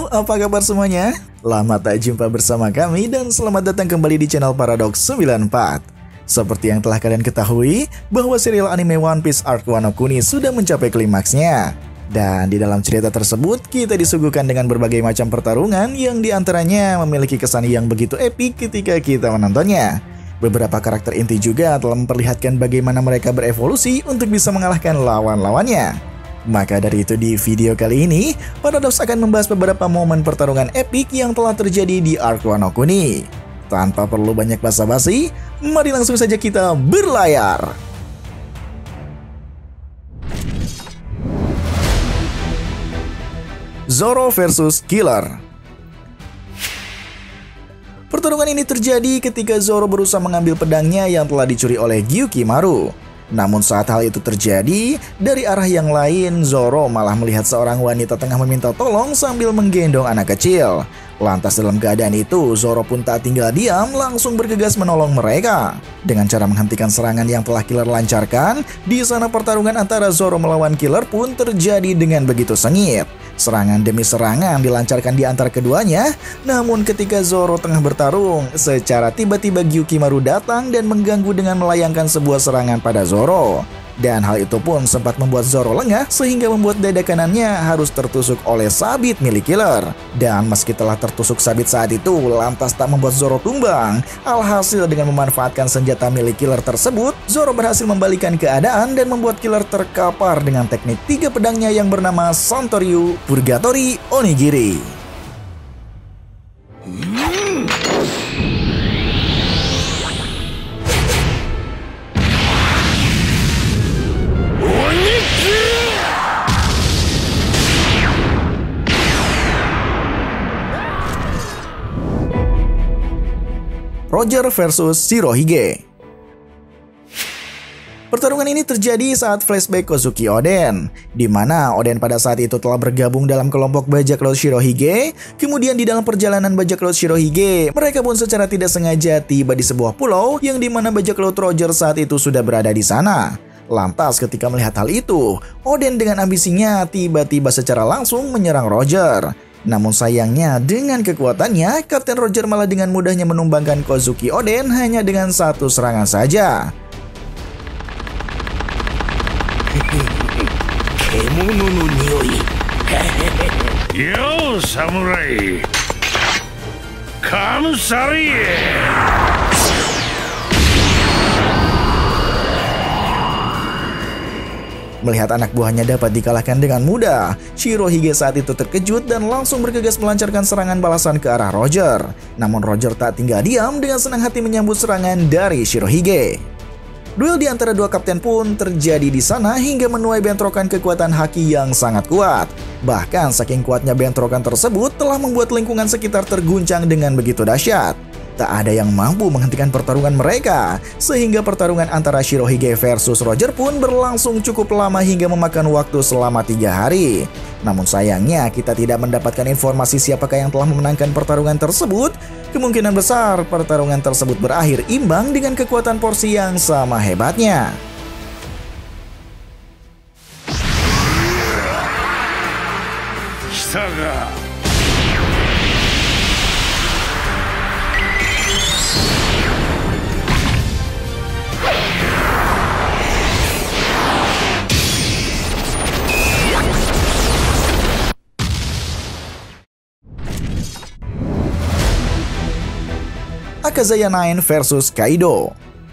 apa kabar semuanya? Lama tak jumpa bersama kami dan selamat datang kembali di channel Paradox 94. Seperti yang telah kalian ketahui, bahwa serial anime One Piece Arc Wano Kuni sudah mencapai klimaksnya. Dan di dalam cerita tersebut, kita disuguhkan dengan berbagai macam pertarungan yang diantaranya memiliki kesan yang begitu epik ketika kita menontonnya. Beberapa karakter inti juga telah memperlihatkan bagaimana mereka berevolusi untuk bisa mengalahkan lawan-lawannya. Maka dari itu di video kali ini, Paradox akan membahas beberapa momen pertarungan epik yang telah terjadi di Arc Wano Kuni. Tanpa perlu banyak basa-basi, mari langsung saja kita berlayar. Zoro versus Killer. Pertarungan ini terjadi ketika Zoro berusaha mengambil pedangnya yang telah dicuri oleh Gyukimaru. Namun saat hal itu terjadi, dari arah yang lain, Zoro malah melihat seorang wanita tengah meminta tolong sambil menggendong anak kecil. Lantas dalam keadaan itu, Zoro pun tak tinggal diam, langsung bergegas menolong mereka. Dengan cara menghentikan serangan yang telah Killer lancarkan, di sana pertarungan antara Zoro melawan Killer pun terjadi dengan begitu sengit. Serangan demi serangan dilancarkan di antara keduanya, namun ketika Zoro tengah bertarung, secara tiba-tiba Gyukimaru datang dan mengganggu dengan melayangkan sebuah serangan pada Zoro. Dan hal itu pun sempat membuat Zoro lengah sehingga membuat dada kanannya harus tertusuk oleh sabit milik Killer. Dan meski telah tertusuk sabit saat itu, lantas tak membuat Zoro tumbang. Alhasil dengan memanfaatkan senjata milik Killer tersebut, Zoro berhasil membalikan keadaan dan membuat Killer terkapar dengan teknik 3 pedangnya yang bernama Santoryu, Purgatory, Onigiri. Roger versus Shirohige. Pertarungan ini terjadi saat flashback Kozuki Oden, di mana Oden pada saat itu telah bergabung dalam kelompok bajak laut Shirohige. Kemudian di dalam perjalanan bajak laut Shirohige, mereka pun secara tidak sengaja tiba di sebuah pulau yang dimana bajak laut Roger saat itu sudah berada di sana. Lantas ketika melihat hal itu, Oden dengan ambisinya tiba-tiba secara langsung menyerang Roger. Namun sayangnya dengan kekuatannya, Kapten Roger malah dengan mudahnya menumbangkan Kozuki Oden hanya dengan 1 serangan saja. Yo, samurai! Kamsari! Melihat anak buahnya dapat dikalahkan dengan mudah, Shirohige saat itu terkejut dan langsung bergegas melancarkan serangan balasan ke arah Roger. Namun Roger tak tinggal diam dengan senang hati menyambut serangan dari Shirohige. Duel di antara dua kapten pun terjadi di sana hingga menuai bentrokan kekuatan haki yang sangat kuat. Bahkan saking kuatnya bentrokan tersebut telah membuat lingkungan sekitar terguncang dengan begitu dahsyat. Tak ada yang mampu menghentikan pertarungan mereka, sehingga pertarungan antara Shirohige versus Roger pun berlangsung cukup lama hingga memakan waktu selama 3 hari. Namun sayangnya kita tidak mendapatkan informasi siapakah yang telah memenangkan pertarungan tersebut. Kemungkinan besar pertarungan tersebut berakhir imbang dengan kekuatan porsi yang sama hebatnya. Astaga! Akazaya 9 versus Kaido.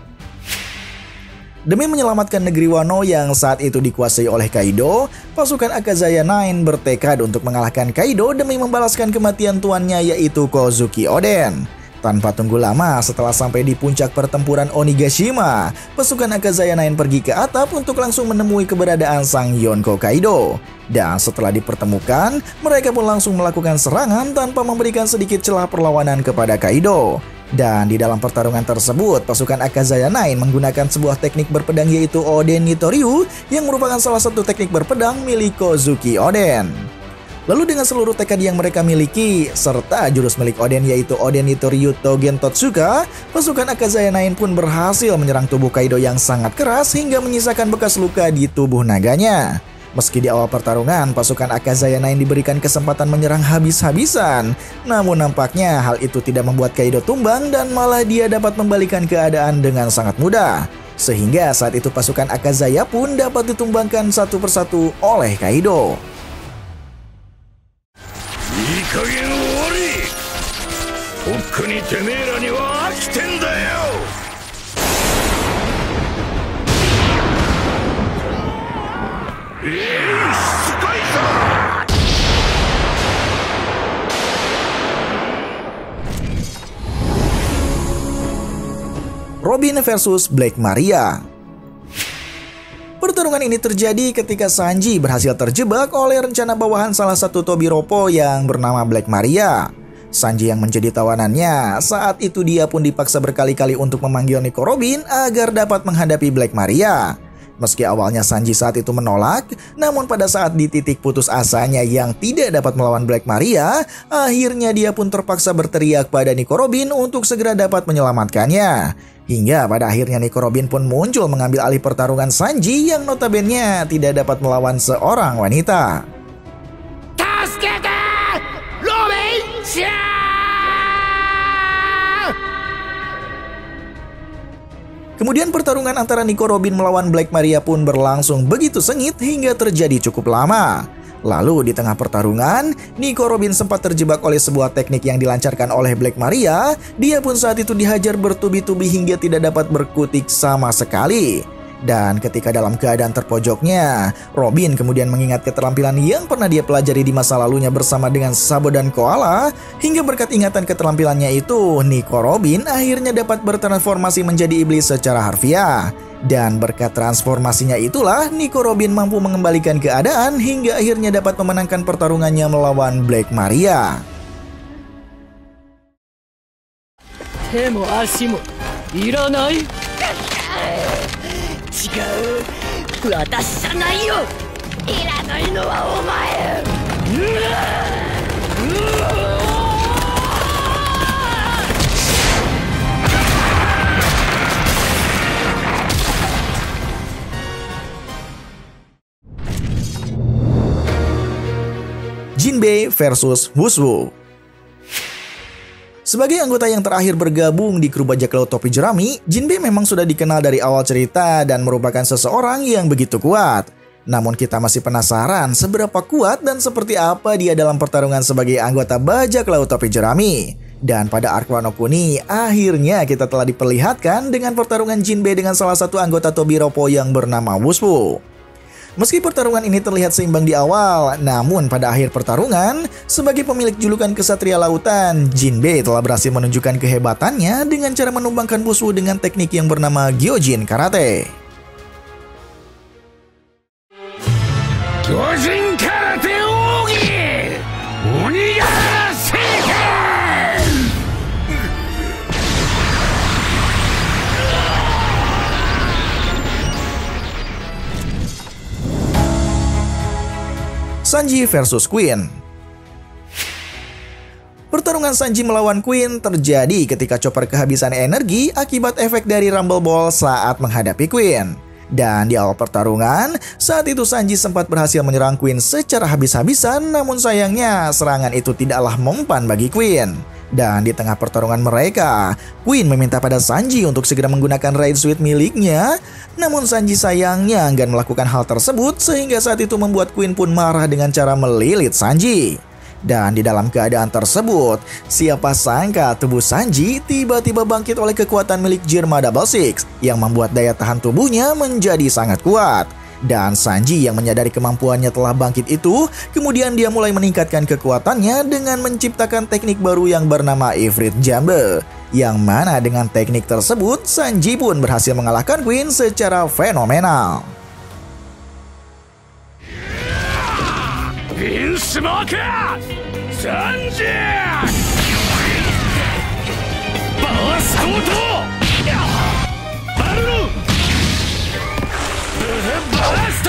Demi menyelamatkan negeri Wano yang saat itu dikuasai oleh Kaido, pasukan Akazaya 9 bertekad untuk mengalahkan Kaido demi membalaskan kematian tuannya yaitu Kozuki Oden. Tanpa tunggu lama, setelah sampai di puncak pertempuran Onigashima, pasukan Akazaya 9 pergi ke atap untuk langsung menemui keberadaan sang Yonko Kaido. Dan setelah dipertemukan, mereka pun langsung melakukan serangan tanpa memberikan sedikit celah perlawanan kepada Kaido. Dan di dalam pertarungan tersebut, pasukan Akazaya 9 menggunakan sebuah teknik berpedang yaitu Oden Nitoryu yang merupakan salah satu teknik berpedang milik Kozuki Oden. Lalu dengan seluruh tekad yang mereka miliki, serta jurus milik Oden yaitu Oden Nitoryu Tougen Totsuka, pasukan Akazaya 9 pun berhasil menyerang tubuh Kaido yang sangat keras hingga menyisakan bekas luka di tubuh naganya. Meski di awal pertarungan, pasukan Akazaya 9 diberikan kesempatan menyerang habis-habisan. Namun nampaknya hal itu tidak membuat Kaido tumbang dan malah dia dapat membalikan keadaan dengan sangat mudah. Sehingga saat itu pasukan Akazaya pun dapat ditumbangkan satu persatu oleh Kaido. Robin versus Black Maria. Pertarungan ini terjadi ketika Sanji berhasil terjebak oleh rencana bawahan salah satu Tobiropo yang bernama Black Maria. Sanji yang menjadi tawanannya, saat itu dia pun dipaksa berkali-kali untuk memanggil Nico Robin agar dapat menghadapi Black Maria. Meski awalnya Sanji saat itu menolak, namun pada saat di titik putus asanya yang tidak dapat melawan Black Maria, akhirnya dia pun terpaksa berteriak pada Nico Robin untuk segera dapat menyelamatkannya. Hingga pada akhirnya Nico Robin pun muncul mengambil alih pertarungan Sanji yang notabene tidak dapat melawan seorang wanita. Kemudian pertarungan antara Nico Robin melawan Black Maria pun berlangsung begitu sengit hingga terjadi cukup lama. Lalu di tengah pertarungan, Nico Robin sempat terjebak oleh sebuah teknik yang dilancarkan oleh Black Maria. Dia pun saat itu dihajar bertubi-tubi hingga tidak dapat berkutik sama sekali. Dan ketika dalam keadaan terpojoknya, Robin kemudian mengingat keterampilan yang pernah dia pelajari di masa lalunya bersama dengan Sabo dan Koala. Hingga berkat ingatan keterampilannya itu, Nico Robin akhirnya dapat bertransformasi menjadi iblis secara harfiah. Dan berkat transformasinya itulah Nico Robin mampu mengembalikan keadaan hingga akhirnya dapat memenangkan pertarungannya melawan Black Maria. Jinbei versus Wushu. Sebagai anggota yang terakhir bergabung di kru bajak laut topi jerami, Jinbei memang sudah dikenal dari awal cerita dan merupakan seseorang yang begitu kuat. Namun kita masih penasaran seberapa kuat dan seperti apa dia dalam pertarungan sebagai anggota bajak laut topi jerami. Dan pada arc Wano Kuni, akhirnya kita telah diperlihatkan dengan pertarungan Jinbei dengan salah satu anggota Tobiropo yang bernama Wushu. Meski pertarungan ini terlihat seimbang di awal, namun pada akhir pertarungan, sebagai pemilik julukan kesatria lautan, Jinbei telah berhasil menunjukkan kehebatannya dengan cara menumbangkan Wushu dengan teknik yang bernama Gyojin Karate. Gyojin Karate Ogi! Onigara Seiken! Sanji versus Queen. Pertarungan Sanji melawan Queen terjadi ketika Chopper kehabisan energi akibat efek dari Rumble Ball saat menghadapi Queen. Dan di awal pertarungan, saat itu Sanji sempat berhasil menyerang Queen secara habis-habisan, namun sayangnya serangan itu tidaklah mempan bagi Queen. Dan di tengah pertarungan mereka, Queen meminta pada Sanji untuk segera menggunakan Raid Suite miliknya. Namun Sanji sayangnya enggan melakukan hal tersebut sehingga saat itu membuat Queen pun marah dengan cara melilit Sanji. Dan di dalam keadaan tersebut, siapa sangka tubuh Sanji tiba-tiba bangkit oleh kekuatan milik Jirma Double Six yang membuat daya tahan tubuhnya menjadi sangat kuat. Dan Sanji yang menyadari kemampuannya telah bangkit itu, kemudian dia mulai meningkatkan kekuatannya dengan menciptakan teknik baru yang bernama Ifrit Jambe. Yang mana dengan teknik tersebut, Sanji pun berhasil mengalahkan Queen secara fenomenal. Smoker! Sanji! Burst Auto! Baru! Burst!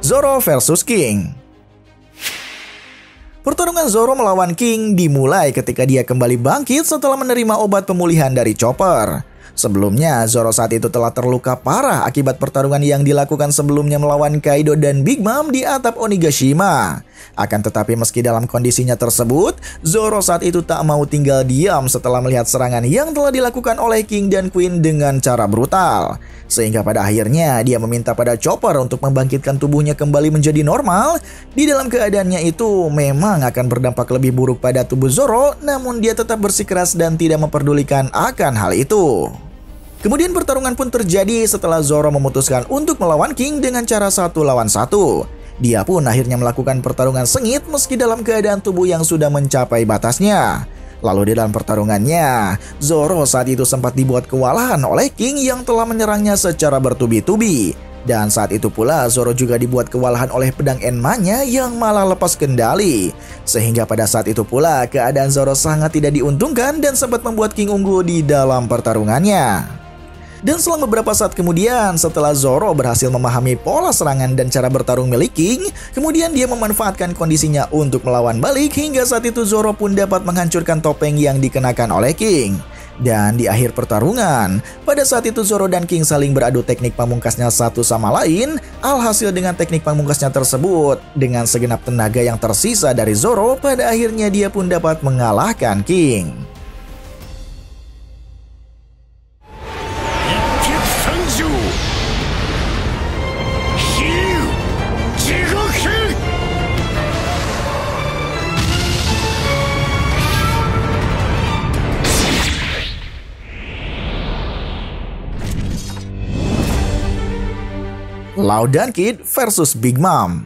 Zoro versus King. Pertarungan Zoro melawan King dimulai ketika dia kembali bangkit setelah menerima obat pemulihan dari Chopper. Sebelumnya, Zoro saat itu telah terluka parah akibat pertarungan yang dilakukan sebelumnya melawan Kaido dan Big Mom di atap Onigashima. Akan tetapi meski dalam kondisinya tersebut, Zoro saat itu tak mau tinggal diam setelah melihat serangan yang telah dilakukan oleh King dan Queen dengan cara brutal. Sehingga pada akhirnya dia meminta pada Chopper untuk membangkitkan tubuhnya kembali menjadi normal. Di dalam keadaannya itu memang akan berdampak lebih buruk pada tubuh Zoro, namun dia tetap bersikeras dan tidak memperdulikan akan hal itu. Kemudian pertarungan pun terjadi setelah Zoro memutuskan untuk melawan King dengan cara 1 lawan 1. Dia pun akhirnya melakukan pertarungan sengit meski dalam keadaan tubuh yang sudah mencapai batasnya. Lalu di dalam pertarungannya, Zoro saat itu sempat dibuat kewalahan oleh King yang telah menyerangnya secara bertubi-tubi. Dan saat itu pula Zoro juga dibuat kewalahan oleh pedang Enma-nya yang malah lepas kendali. Sehingga pada saat itu pula keadaan Zoro sangat tidak diuntungkan dan sempat membuat King unggul di dalam pertarungannya. Dan selang beberapa saat kemudian, setelah Zoro berhasil memahami pola serangan dan cara bertarung milik King, kemudian dia memanfaatkan kondisinya untuk melawan balik hingga saat itu Zoro pun dapat menghancurkan topeng yang dikenakan oleh King. Dan di akhir pertarungan, pada saat itu Zoro dan King saling beradu teknik pamungkasnya satu sama lain. Alhasil dengan teknik pamungkasnya tersebut, dengan segenap tenaga yang tersisa dari Zoro, pada akhirnya dia pun dapat mengalahkan King. Law dan Kid versus Big Mom.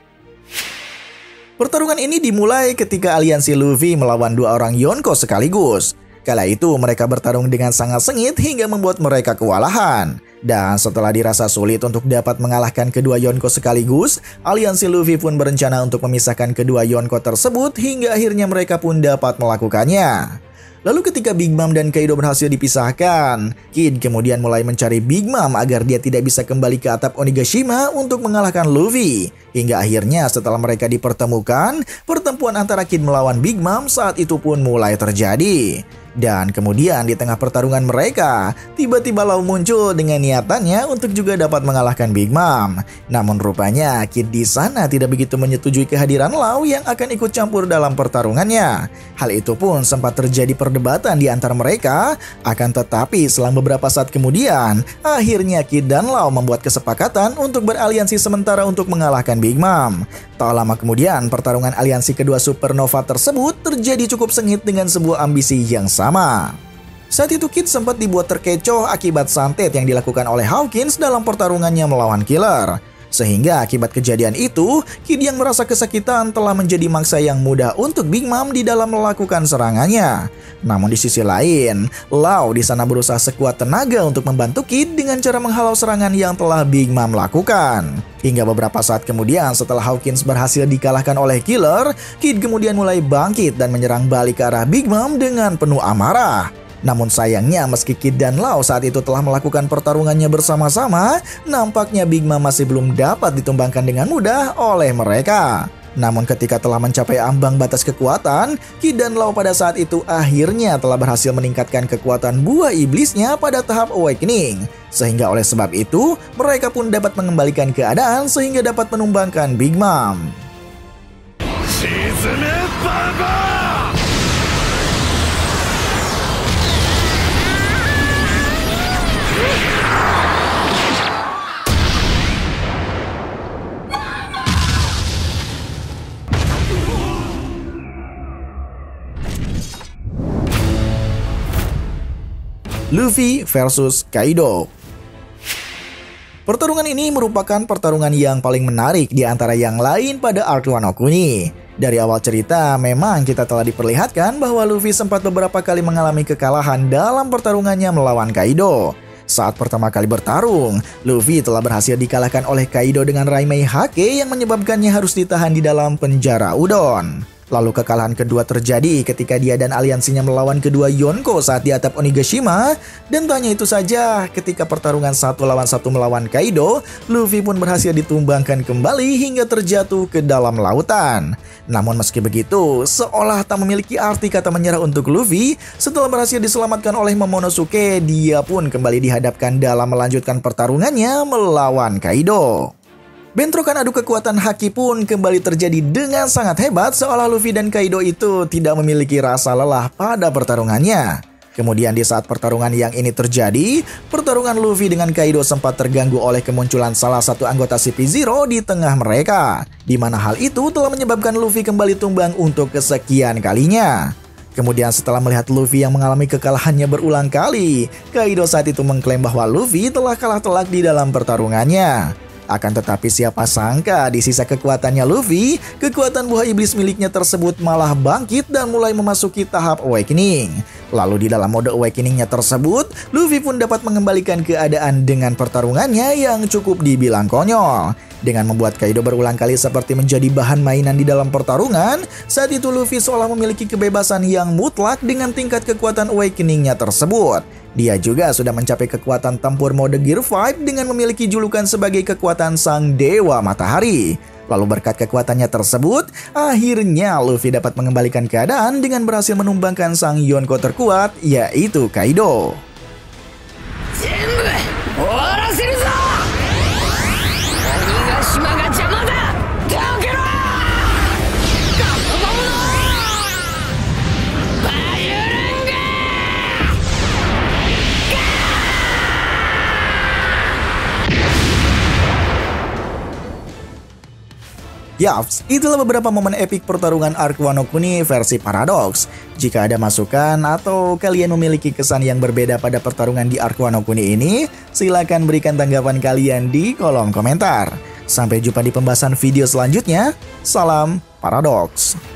Pertarungan ini dimulai ketika aliansi Luffy melawan 2 orang Yonko sekaligus. Kala itu mereka bertarung dengan sangat sengit hingga membuat mereka kewalahan. Dan setelah dirasa sulit untuk dapat mengalahkan kedua Yonko sekaligus, aliansi Luffy pun berencana untuk memisahkan kedua Yonko tersebut hingga akhirnya mereka pun dapat melakukannya. Lalu ketika Big Mom dan Kaido berhasil dipisahkan, Kid kemudian mulai mencari Big Mom agar dia tidak bisa kembali ke atap Onigashima untuk mengalahkan Luffy. Hingga akhirnya setelah mereka dipertemukan, pertempuran antara Kid melawan Big Mom saat itu pun mulai terjadi. Dan kemudian di tengah pertarungan mereka, tiba-tiba Law muncul dengan niatannya untuk juga dapat mengalahkan Big Mom. Namun rupanya Kid di sana tidak begitu menyetujui kehadiran Law yang akan ikut campur dalam pertarungannya. Hal itu pun sempat terjadi perdebatan di antara mereka. Akan tetapi selang beberapa saat kemudian, akhirnya Kid dan Law membuat kesepakatan untuk beraliansi sementara untuk mengalahkan Big Mom. Tak lama kemudian, pertarungan aliansi kedua supernova tersebut terjadi cukup sengit dengan sebuah ambisi yang sama. Saat itu Kid sempat dibuat terkecoh akibat santet yang dilakukan oleh Hawkins dalam pertarungannya melawan Killer. Sehingga akibat kejadian itu, Kid yang merasa kesakitan telah menjadi mangsa yang mudah untuk Big Mom di dalam melakukan serangannya. Namun di sisi lain, Law di sana berusaha sekuat tenaga untuk membantu Kid dengan cara menghalau serangan yang telah Big Mom lakukan. Hingga beberapa saat kemudian setelah Hawkins berhasil dikalahkan oleh Killer, Kid kemudian mulai bangkit dan menyerang balik ke arah Big Mom dengan penuh amarah. Namun sayangnya meski Kid dan Law saat itu telah melakukan pertarungannya bersama-sama, nampaknya Big Mom masih belum dapat ditumbangkan dengan mudah oleh mereka. Namun ketika telah mencapai ambang batas kekuatan, Kid dan Law pada saat itu akhirnya telah berhasil meningkatkan kekuatan buah iblisnya pada tahap awakening. Sehingga oleh sebab itu, mereka pun dapat mengembalikan keadaan sehingga dapat menumbangkan Big Mom. Luffy versus Kaido. Pertarungan ini merupakan pertarungan yang paling menarik di antara yang lain pada arc Wano Kuni. Dari awal cerita, memang kita telah diperlihatkan bahwa Luffy sempat beberapa kali mengalami kekalahan dalam pertarungannya melawan Kaido. Saat pertama kali bertarung, Luffy telah berhasil dikalahkan oleh Kaido dengan Raimei Hake yang menyebabkannya harus ditahan di dalam penjara Udon. Lalu kekalahan kedua terjadi ketika dia dan aliansinya melawan kedua Yonko saat di atap Onigashima. Dan tanya itu saja, ketika pertarungan 1 lawan 1 melawan Kaido, Luffy pun berhasil ditumbangkan kembali hingga terjatuh ke dalam lautan. Namun meski begitu, seolah tak memiliki arti kata menyerah untuk Luffy, setelah berhasil diselamatkan oleh Momonosuke, dia pun kembali dihadapkan dalam melanjutkan pertarungannya melawan Kaido. Bentrokan adu kekuatan haki pun kembali terjadi dengan sangat hebat, seolah Luffy dan Kaido itu tidak memiliki rasa lelah pada pertarungannya. Kemudian di saat pertarungan yang ini terjadi, pertarungan Luffy dengan Kaido sempat terganggu oleh kemunculan salah satu anggota CP0 di tengah mereka, di mana hal itu telah menyebabkan Luffy kembali tumbang untuk kesekian kalinya. Kemudian setelah melihat Luffy yang mengalami kekalahannya berulang kali, Kaido saat itu mengklaim bahwa Luffy telah kalah telak di dalam pertarungannya. Akan tetapi siapa sangka di sisa kekuatannya Luffy, kekuatan buah iblis miliknya tersebut malah bangkit dan mulai memasuki tahap awakening. Lalu di dalam mode awakeningnya tersebut, Luffy pun dapat mengembalikan keadaan dengan pertarungannya yang cukup dibilang konyol. Dengan membuat Kaido berulang kali seperti menjadi bahan mainan di dalam pertarungan, saat itu Luffy seolah memiliki kebebasan yang mutlak dengan tingkat kekuatan awakeningnya tersebut. Dia juga sudah mencapai kekuatan tempur mode Gear 5 dengan memiliki julukan sebagai kekuatan Sang Dewa Matahari. Lalu berkat kekuatannya tersebut, akhirnya Luffy dapat mengembalikan keadaan dengan berhasil menumbangkan sang Yonko terkuat, yaitu Kaido. Yaps, itulah beberapa momen epik pertarungan Arc Wano Kuni versi Paradox. Jika ada masukan atau kalian memiliki kesan yang berbeda pada pertarungan di Arc Wano Kuni ini, silakan berikan tanggapan kalian di kolom komentar. Sampai jumpa di pembahasan video selanjutnya. Salam Paradox.